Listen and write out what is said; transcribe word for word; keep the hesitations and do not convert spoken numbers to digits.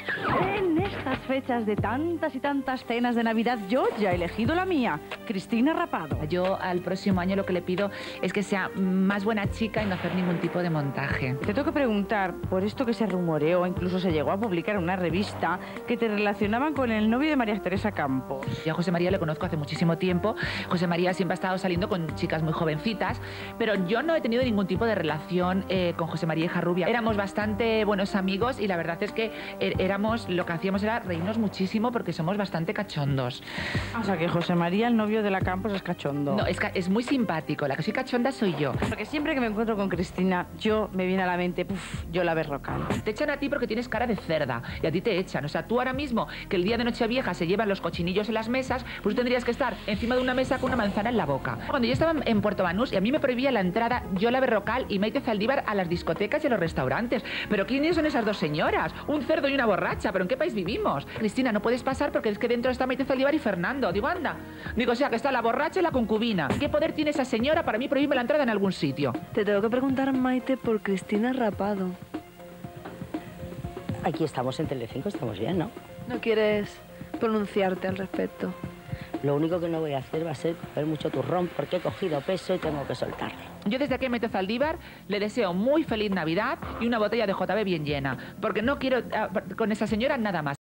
En estas fechas de tantas y tantas cenas de Navidad, yo ya he elegido la mía, Cristina Rapado. Yo al próximo año lo que le pido es que sea más buena chica y no hacer ningún tipo de montaje. Te tengo que preguntar, por esto que se rumoreó, incluso se llegó a publicar en una revista, que te relacionaban con el novio de María Teresa Campos. Yo a José María le conozco hace muchísimo tiempo. José María siempre ha estado saliendo con chicas muy jovencitas, pero yo no he tenido ningún tipo de relación eh, con José María Hija-Rubia. Éramos bastante buenos amigos y la verdad es que er éramos, lo que hacíamos era reírnos muchísimo porque somos bastante cachondos. O sea que José María, el novio de la Campos, es cachondo. No, es, es muy simpático. La que soy cachonda soy yo. Porque siempre que me encuentro con Cristina, yo me viene a la mente, puf, yo la Berrocal. Te echan a ti porque tienes cara de cerda y a ti te echan. O sea, tú ahora mismo, que el día de Nochevieja se llevan los cochinillos en las mesas, pues tú tendrías que estar encima de una mesa con una manzana en la boca. Cuando yo estaba en Puerto Banús y a mí me prohibía la entrada Yola Berrocal y Maite Zaldívar a las discotecas y a los restaurantes. ¿Pero quiénes son esas dos señoras? Un cerdo y una borracha. ¿Pero en qué país vivimos? Cristina, no puedes pasar porque es que dentro está Maite Zaldívar y Fernando. Digo, anda. Digo, o sea, que está la borracha y la concubina. ¿Qué poder tiene esa señora para mí prohibirme la entrada en algún sitio? Te tengo que preguntar, Maite, por Cristina Rapado. Aquí estamos en Telecinco, estamos bien, ¿no? ¿No quieres pronunciarte al respecto? Lo único que no voy a hacer va a ser coger mucho turrón porque he cogido peso y tengo que soltarle. Yo desde que meto Zaldívar le deseo muy feliz Navidad y una botella de J B bien llena, porque no quiero uh, con esa señora nada más.